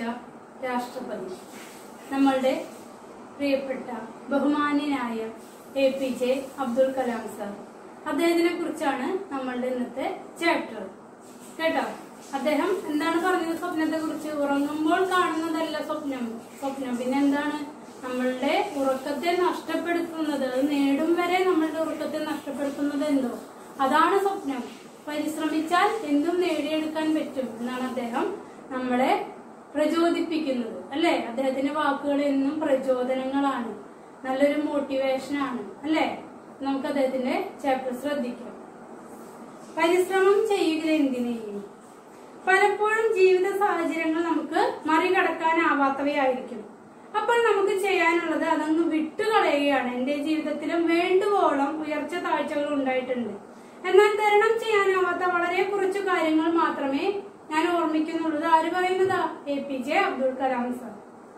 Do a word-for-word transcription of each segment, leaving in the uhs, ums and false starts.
രാഷ്ട്രപതി നമ്മളുടെ പ്രിയപ്പെട്ട ബഹുമാന്യനായ A P J Abdul Kalam sir. അദ്ദേഹത്തിനെ കുറിച്ചാണ് നമ്മളുടെ ഇന്നത്തെ ചാപ്റ്റർ. കേട്ടോ, അദ്ദേഹം എന്താണ് പറഞ്ഞത്? സ്വപ്നത്തെ കുറിച്ച്. ഉറങ്ങുമ്പോൾ കാണുന്നതല്ല സ്വപ്നം സ്വപ്നം പിന്നെ എന്താണ്? നമ്മളുടെ ഉറക്കത്തെ നഷ്ടപ്പെടുത്തുന്നത്, അത് നേടും വരെ നമ്മളുടെ ഉറക്കത്തെ നഷ്ടപ്പെടുത്തുന്നത് എന്തോ അതാണ് സ്വപ്നം. പരിശ്രമിച്ചാൽ എന്തും നേടിയെടുക്കാൻ പറ്റും എന്നാണ് അദ്ദേഹം നമ്മളെ പ്രചോദിപ്പിക്കുന്നത്, അല്ലെ? അദ്ദേഹത്തിന്റെ വാക്കുകൾ എന്നും പ്രചോദനങ്ങളാണ്, നല്ലൊരു മോട്ടിവേഷനാണ്, അല്ലെ? നമുക്ക് അദ്ദേഹത്തിന്റെ ചാപ്റ്റർ ശ്രദ്ധിക്കാം. പരിശ്രമം ചെയ്യുക എന്തിനേയും. പലപ്പോഴും ജീവിത സാഹചര്യങ്ങൾ നമുക്ക് മറികടക്കാനാവാത്തവയായിരിക്കും. അപ്പോൾ നമുക്ക് ചെയ്യാനുള്ളത് അതങ്ങ് വിട്ടുകളയുകയാണ്. എന്റെ ജീവിതത്തിലും വേണ്ടുവോളം ഉയർച്ച താഴ്ചകൾ ഉണ്ടായിട്ടുണ്ട്. എന്നാൽ തരണം ചെയ്യാനാവാത്ത വളരെ കുറച്ചു കാര്യങ്ങൾ മാത്രമേ ഞാൻ ഓർമ്മിക്കുന്നുള്ളൂ. ആര് പറയുന്നതാ? A P J Abdul Kalam sir.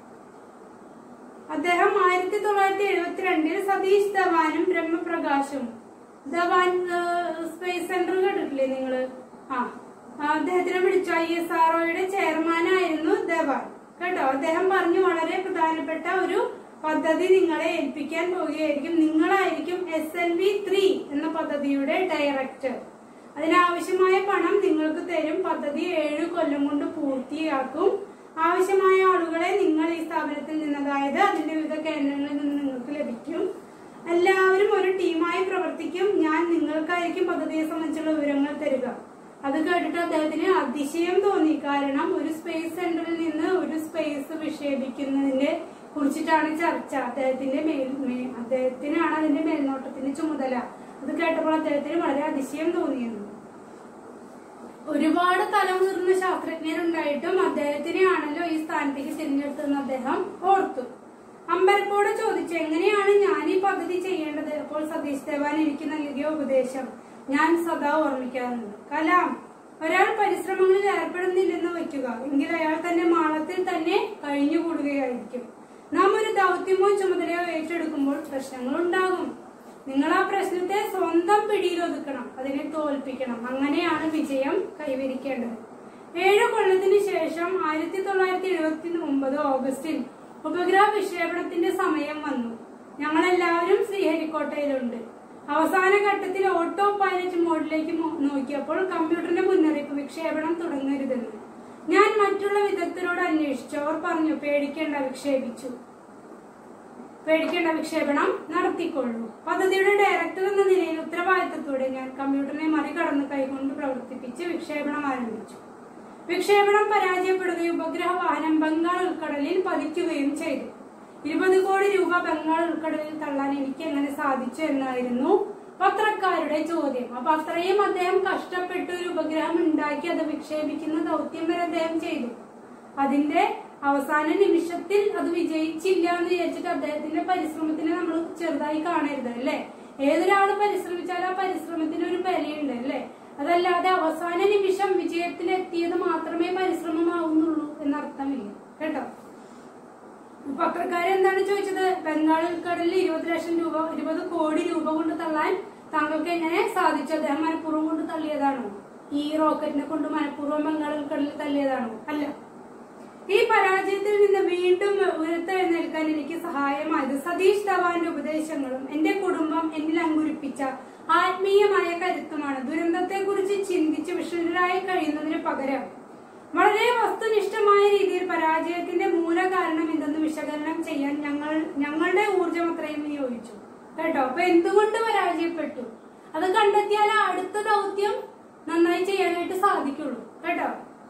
അദ്ദേഹം ആയിരത്തി തൊള്ളായിരത്തി എഴുപത്തിരണ്ടിൽ സതീഷ് ധവാനും ബ്രഹ്മപ്രകാശും, ധവാൻ സ്പേസ് സെന്റർ കേട്ടിട്ടില്ലേ നിങ്ങള്? ആ അദ്ദേഹത്തിനെ വിളിച്ചു. ഐ എസ് ആർ ഒയുടെ ചെയർമാനായിരുന്നു ധവാൻ. കേട്ടോ, അദ്ദേഹം പറഞ്ഞു വളരെ പ്രധാനപ്പെട്ട ഒരു പദ്ധതി നിങ്ങളെ ഏൽപ്പിക്കാൻ പോവുകയായിരിക്കും. നിങ്ങളായിരിക്കും എസ് എൽ വി ത്രീ എന്ന പദ്ധതിയുടെ ഡയറക്ടർ. അതിനാവശ്യമായ പണം നിങ്ങൾക്ക് തരും. പദ്ധതി ഏഴു കൊല്ലം കൊണ്ട് പൂർത്തിയാക്കും. ആവശ്യമായ ആളുകളെ നിങ്ങൾ ഈ സ്ഥാപനത്തിൽ നിന്ന്, അതായത് അതിന്റെ വിവിധ കേന്ദ്രങ്ങളിൽ നിന്ന് നിങ്ങൾക്ക് ലഭിക്കും. എല്ലാവരും ഒരു ടീമായി പ്രവർത്തിക്കും. ഞാൻ നിങ്ങൾക്കായിരിക്കും പദ്ധതിയെ സംബന്ധിച്ചുള്ള വിവരങ്ങൾ തരിക. അത് കേട്ടിട്ട് അദ്ദേഹത്തിന് അതിശയം തോന്നി. കാരണം ഒരു സ്പേസ് സെന്ററിൽ നിന്ന് ഒരു സ്പേസ് വിക്ഷേപിക്കുന്നതിനെ കുറിച്ചിട്ടാണ് ചർച്ച. അദ്ദേഹത്തിന്റെ മേൽ അദ്ദേഹത്തിനാണ് അതിന്റെ മേൽനോട്ടത്തിന്റെ ചുമതല. അത് കേട്ടപ്പോൾ അദ്ദേഹത്തിന് വളരെ അതിശയം തോന്നിയിരുന്നു. ഒരുപാട് തലമുതിർന്ന ശാസ്ത്രജ്ഞരുണ്ടായിട്ടും അദ്ദേഹത്തിനെയാണല്ലോ ഈ സ്ഥാനത്തേക്ക് തിരഞ്ഞെടുത്തതെന്ന് അദ്ദേഹം ഓർത്തു. അമ്പരപ്പോടെ ചോദിച്ചു, എങ്ങനെയാണ് ഞാൻ ഈ പദ്ധതി ചെയ്യേണ്ടത്? അപ്പോൾ സതീഷ് ധവാൻ എനിക്ക് നൽകിയ ഉപദേശം ഞാൻ സദാ ഓർമ്മിക്കാറുണ്ട്. കലാം, ഒരാൾ പരിശ്രമങ്ങളിൽ ഏർപ്പെടുന്നില്ലെന്ന് വയ്ക്കുക, എങ്കിൽ അയാൾ തന്റെ മാളത്തിൽ തന്നെ കഴിഞ്ഞുകൂടുകയായിരിക്കും. നാം ഒരു ദൗത്യമോ ചുമതലയോ ഏറ്റെടുക്കുമ്പോൾ പ്രശ്നങ്ങൾ ഉണ്ടാകും. നിങ്ങൾ ആ പ്രശ്നത്തെ സ്വന്തം പിടിയിൽ ഒതുക്കണം, അതിനെ തോൽപ്പിക്കണം. അങ്ങനെയാണ് വിജയം കൈവരിക്കേണ്ടത്. ഏഴു കൊല്ലത്തിന് ശേഷം ആയിരത്തി തൊള്ളായിരത്തി എഴുപത്തി ഒമ്പത് ഓഗസ്റ്റിൽ ഉപഗ്രഹ വിക്ഷേപണത്തിന്റെ സമയം വന്നു. ഞങ്ങളെല്ലാവരും ശ്രീഹരിക്കോട്ടയിലുണ്ട്. അവസാന ഘട്ടത്തിൽ ഓട്ടോ പൈലറ്റ് മോഡിലേക്ക് നോക്കിയപ്പോൾ കമ്പ്യൂട്ടറിന്റെ മുന്നറിയിപ്പ് വിക്ഷേപണം തുടങ്ങരുതെന്ന്. ഞാൻ മറ്റുള്ള വിദഗ്ധരോട് അന്വേഷിച്ചു. അവർ പറഞ്ഞു, പേടിക്കേണ്ട, വിക്ഷേപിച്ചു പേടിക്കേണ്ട വിക്ഷേപണം നടത്തിക്കൊള്ളൂ. പദ്ധതിയുടെ ഡയറക്ടർ എന്ന നിലയിൽ ഉത്തരവാദിത്തത്തോടെ ഞാൻ കമ്പ്യൂട്ടറിനെ മറികടന്ന് കൈകൊണ്ട് പ്രവർത്തിപ്പിച്ച് വിക്ഷേപണം ആരംഭിച്ചു. വിക്ഷേപണം പരാജയപ്പെടുകയും ഉപഗ്രഹ വാഹനം ബംഗാൾ ഉൾക്കടലിൽ പതിക്കുകയും ചെയ്തു. ഇരുപത് കോടി രൂപ ബംഗാൾ ഉൾക്കടലിൽ തള്ളാൻ എനിക്ക് എങ്ങനെ സാധിച്ചു എന്നായിരുന്നു പത്രക്കാരുടെ ചോദ്യം. അപ്പൊ അത്രയും അദ്ദേഹം കഷ്ടപ്പെട്ട് ഒരു ഉപഗ്രഹം ഉണ്ടാക്കി അത് വിക്ഷേപിക്കുന്ന ദൗത്യം വരെ അദ്ദേഹം ചെയ്തു. അതിന്റെ അവസാന നിമിഷത്തിൽ അത് വിജയിച്ചില്ല എന്ന് വിചാരിച്ചിട്ട് അദ്ദേഹത്തിന്റെ പരിശ്രമത്തിനെ നമ്മൾ ചെറുതായി കാണരുത്, അല്ലെ? ഏതൊരാള് പരിശ്രമിച്ചാൽ ആ പരിശ്രമത്തിന് ഒരു വിലയുണ്ട്, അല്ലെ? അതല്ലാതെ അവസാന നിമിഷം വിജയത്തിലെത്തിയത് മാത്രമേ പരിശ്രമമാവുന്നുള്ളൂ എന്നർത്ഥമില്ല, കേട്ടോ. പത്രക്കാരെന്താണ് ചോദിച്ചത്? ബംഗാൾ ഉൾക്കടലിൽ ഇരുപത് ലക്ഷം രൂപ ഇരുപത് കോടി രൂപ കൊണ്ട് തള്ളാൻ താങ്കൾക്ക് എങ്ങനെ സാധിച്ചു? അദ്ദേഹം മനഃപൂർവ്വം കൊണ്ട് തള്ളിയതാണോ? ഈ റോക്കറ്റിനെ കൊണ്ട് മനഃപൂർവ്വം ബംഗാൾ ഉൾക്കടലിൽ തള്ളിയതാണോ? അല്ല. ഈ പരാജയത്തിൽ നിന്ന് വീണ്ടും ഉയർത്തെഴുന്നേൽക്കാൻ എനിക്ക് സഹായമായത് സതീഷ് ധവാന്റെ ഉപദേശങ്ങളും എന്റെ കുടുംബം എന്നിൽ അങ്കുരിപ്പിച്ച ആത്മീയമായ കരുത്തുമാണ്. ദുരന്തത്തെ കുറിച്ച് ചിന്തിച്ച് വിഷണരായി കഴിയുന്നതിന് പകരം വളരെ വസ്തുനിഷ്ഠമായ രീതിയിൽ പരാജയത്തിന്റെ മൂലകാരണം എന്തെന്ന് വിശകലനം ചെയ്യാൻ ഞങ്ങൾ ഞങ്ങളുടെ ഊർജം അത്രയും നിയോഗിച്ചു, കേട്ടോ. അപ്പൊ എന്തുകൊണ്ട് പരാജയപ്പെട്ടു അത് കണ്ടെത്തിയാൽ അടുത്ത ദൗത്യം നന്നായി ചെയ്യാനായിട്ട് സാധിക്കുള്ളൂ, കേട്ടോ.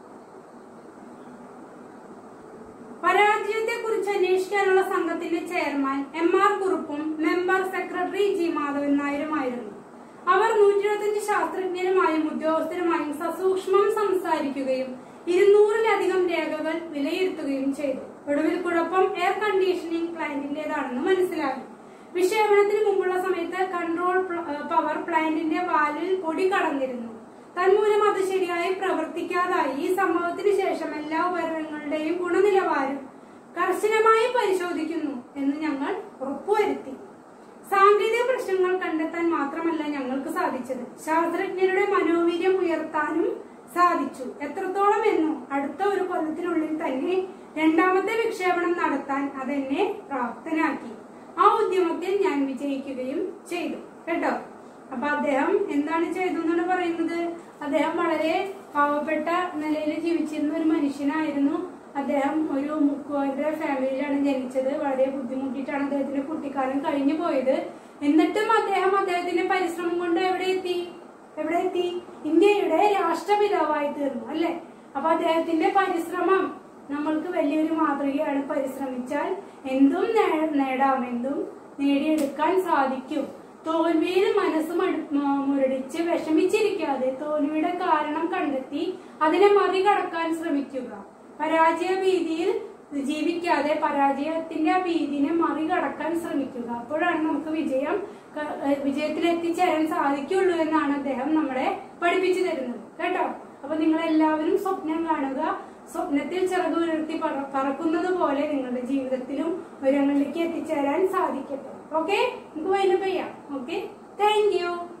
പരാജയത്തെ കുറിച്ച് അന്വേഷിക്കാനുള്ള സംഘത്തിന്റെ ചെയർമാൻ എം ആർ കുറുപ്പും മെമ്പർ സെക്രട്ടറി ജി മാധവൻ നായരുമായിരുന്നു. അവർ നൂറ്റി ഇരുപത്തിയഞ്ച് ശാസ്ത്രജ്ഞരുമായും ഉദ്യോഗസ്ഥരുമായും സസൂക്ഷ്മം സംസാരിക്കുകയും ഇരുന്നൂറിലധികം രേഖകൾ വിലയിരുത്തുകയും ചെയ്തു. ഒടുവിൽ കുഴപ്പം എയർ കണ്ടീഷനിങ് പ്ലാന്റിന്റേതാണെന്ന് മനസ്സിലാക്കി. വിക്ഷേപണത്തിന് മുമ്പുള്ള സമയത്ത് കൺട്രോൾ പവർ പ്ലാന്റിന്റെ വാലിൽ പൊടി കടന്നിരുന്നു. തന്മൂലം അത് ശരിയായി പ്രവർത്തിക്കാതായി. ഈ സംഭവത്തിന് ശേഷം എല്ലാ ഉപകരണങ്ങളുടെയും ഗുണനിലവാരം കർശനമായി പരിശോധിക്കുന്നു എന്ന് ഞങ്ങൾ ഉറപ്പുവരുത്തി. സാങ്കേതിക പ്രശ്നങ്ങൾ കണ്ടെത്താൻ മാത്രമല്ല ഞങ്ങൾക്ക് സാധിച്ചത്, ശാസ്ത്രജ്ഞരുടെ മനോവീര്യം ഉയർത്താനും സാധിച്ചു. എത്രത്തോളം എന്നോ അടുത്ത ഒരു കൊല്ലത്തിനുള്ളിൽ തന്നെ രണ്ടാമത്തെ വിക്ഷേപണം നടത്താൻ അതെന്നെ പ്രാപ്തനാക്കി. ആ ഉദ്യമത്തിൽ ഞാൻ വിജയിക്കുകയും ചെയ്തു കേട്ടോ. അപ്പൊ അദ്ദേഹം എന്താണ് ചെയ്തു എന്നാണ് പറയുന്നത്? അദ്ദേഹം വളരെ പാവപ്പെട്ട നിലയിൽ ജീവിച്ചിരുന്ന ഒരു മനുഷ്യനായിരുന്നു. അദ്ദേഹം ഒരു മുക്കുവന്റെ ഫാമിലിയിലാണ് ജനിച്ചത്. വളരെ ബുദ്ധിമുട്ടിയിട്ടാണ് അദ്ദേഹത്തിന്റെ കുട്ടിക്കാലം കഴിഞ്ഞു പോയത്. എന്നിട്ടും അദ്ദേഹം അദ്ദേഹത്തിന്റെ പരിശ്രമം കൊണ്ട് എവിടെ എത്തി എവിടെ എത്തി ഇന്ത്യയുടെ രാഷ്ട്രപിതാവായി തീർന്നു അല്ലെ. അപ്പൊ അദ്ദേഹത്തിന്റെ പരിശ്രമം നമ്മൾക്ക് വലിയൊരു മാതൃകയാണ്. പരിശ്രമിച്ചാൽ എന്തും നേടാം, എന്തും നേടിയെടുക്കാൻ സാധിക്കും. തോൽവിയിൽ മനസ്സ് മുരടിച്ച് വിഷമിച്ചിരിക്കാതെ തോൽവിയുടെ കാരണം കണ്ടെത്തി അതിനെ മറികടക്കാൻ ശ്രമിക്കുക. പരാജയ ഭീതിയിൽ ജീവിക്കാതെ പരാജയത്തിന്റെ ആ ഭീതിനെ മറികടക്കാൻ ശ്രമിക്കുക. അപ്പോഴാണ് നമുക്ക് വിജയം വിജയത്തിൽ എത്തിച്ചേരാൻ സാധിക്കുള്ളൂ എന്നാണ് അദ്ദേഹം നമ്മളെ പഠിപ്പിച്ചു തരുന്നത് കേട്ടോ. അപ്പൊ നിങ്ങൾ എല്ലാവരും സ്വപ്നം കാണുക. സ്വപ്നത്തിൽ ചിറക് ഉയർത്തി പറക്കുന്നത് പോലെ നിങ്ങളുടെ ജീവിതത്തിലും ഉയരങ്ങളിലേക്ക് എത്തിച്ചേരാൻ സാധിക്കട്ടെ. ഓക്കെ, നമുക്ക് വൈൻഡപ്പ് ചെയ്യാം. Okay, thank U.